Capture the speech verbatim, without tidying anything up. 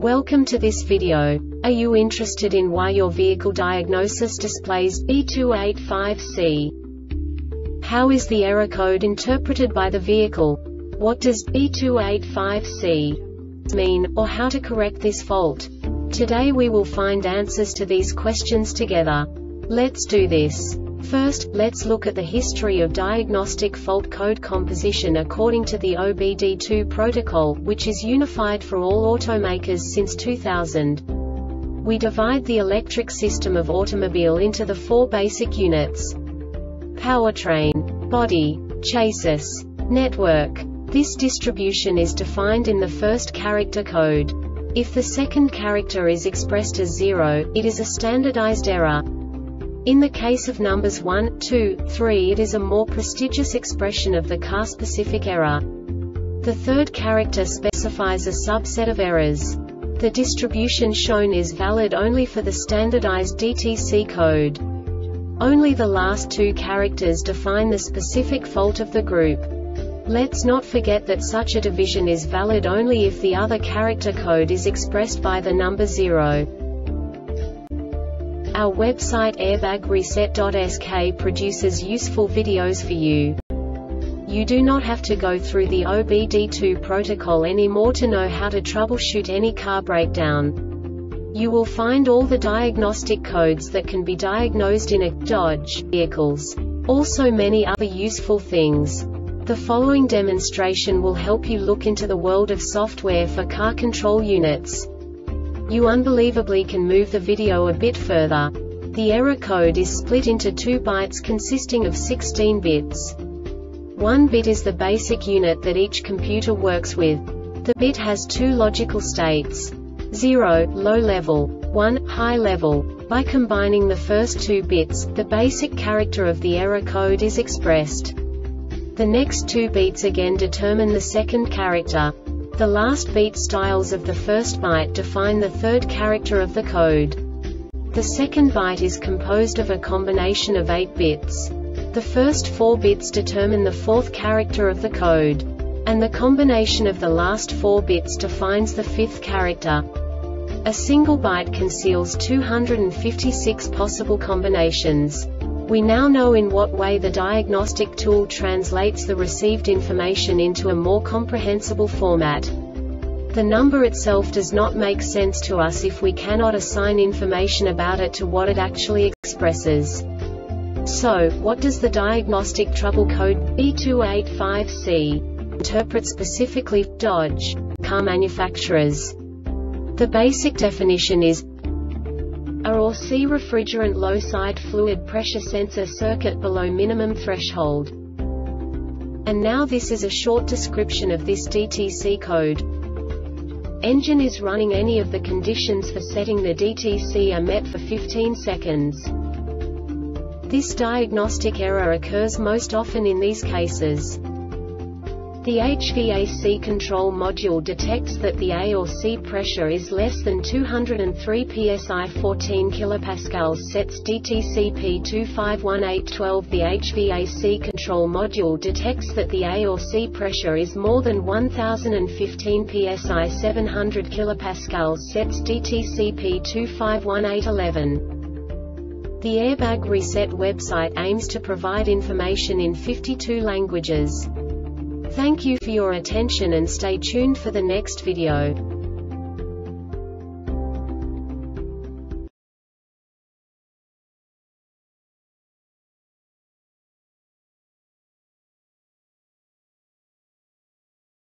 Welcome to this video. Are you interested in why your vehicle diagnosis displays B two eight five C? How is the error code interpreted by the vehicle? What does B two eight five C mean, or how to correct this fault? Today we will find answers to these questions together. Let's do this. First, let's look at the history of diagnostic fault code composition according to the O B D two protocol, which is unified for all automakers since two thousand. We divide the electric system of automobile into the four basic units: powertrain, body, chassis, network. This distribution is defined in the first character code. If the second character is expressed as zero, it is a standardized error. In the case of numbers one, two, three, it is a more prestigious expression of the car-specific error. The third character specifies a subset of errors. The distribution shown is valid only for the standardized D T C code. Only the last two characters define the specific fault of the group. Let's not forget that such a division is valid only if the other character code is expressed by the number zero. Our website airbag reset dot S K produces useful videos for you. You do not have to go through the O B D two protocol anymore to know how to troubleshoot any car breakdown. You will find all the diagnostic codes that can be diagnosed in a Dodge vehicles. Also many other useful things. The following demonstration will help you look into the world of software for car control units. You unbelievably can move the video a bit further. The error code is split into two bytes consisting of sixteen bits. One bit is the basic unit that each computer works with. The bit has two logical states: zero, low level, one, high level. By combining the first two bits, the basic character of the error code is expressed. The next two bits again determine the second character. The last beat styles of the first byte define the third character of the code. The second byte is composed of a combination of eight bits. The first four bits determine the fourth character of the code. And the combination of the last four bits defines the fifth character. A single byte conceals two hundred fifty-six possible combinations. We now know in what way the diagnostic tool translates the received information into a more comprehensible format. The number itself does not make sense to us if we cannot assign information about it to what it actually expresses. So, what does the diagnostic trouble code B two eight five C interpret specifically for Dodge car manufacturers? The basic definition is A or C refrigerant low side fluid pressure sensor circuit below minimum threshold. And now this is a short description of this D T C code. Engine is running. Any of the conditions for setting the D T C are met for fifteen seconds. This diagnostic error occurs most often in these cases. The H V A C control module detects that the A or C pressure is less than two hundred three P S I fourteen kilopascals, sets D T C P two five one eight one two. The H V A C control module detects that the A or C pressure is more than one thousand fifteen P S I seven hundred kilopascals, sets D T C P two five one eight one one. The Airbag Reset website aims to provide information in fifty-two languages. Thank you for your attention and stay tuned for the next video.